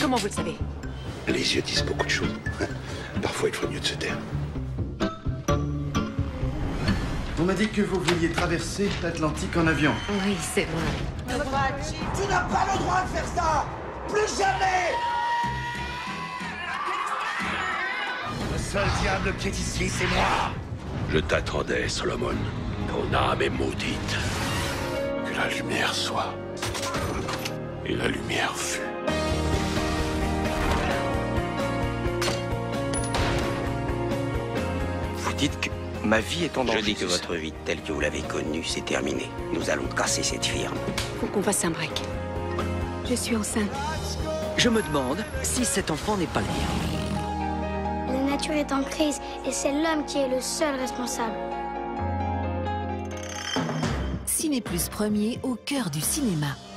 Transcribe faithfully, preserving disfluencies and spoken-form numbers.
Comment vous le savez? Les yeux disent beaucoup de choses. Parfois, il faut mieux de se taire. On m'a dit que vous vouliez traverser l'Atlantique en avion. Oui, c'est vrai. Tu n'as pas le droit de faire ça! Plus jamais! Le seul diable qui est ici, c'est moi! Je t'attendais, Solomon. Ton âme est maudite. Que la lumière soit. Et la lumière fut. Vous dites que ma vie est en danger. Je dis que votre vie telle que vous l'avez connue, c'est terminé. Nous allons casser cette firme. Faut qu'on fasse un break. Je suis enceinte. Je me demande si cet enfant n'est pas le mien. La nature est en crise et c'est l'homme qui est le seul responsable. Ciné Plus premier au cœur du cinéma.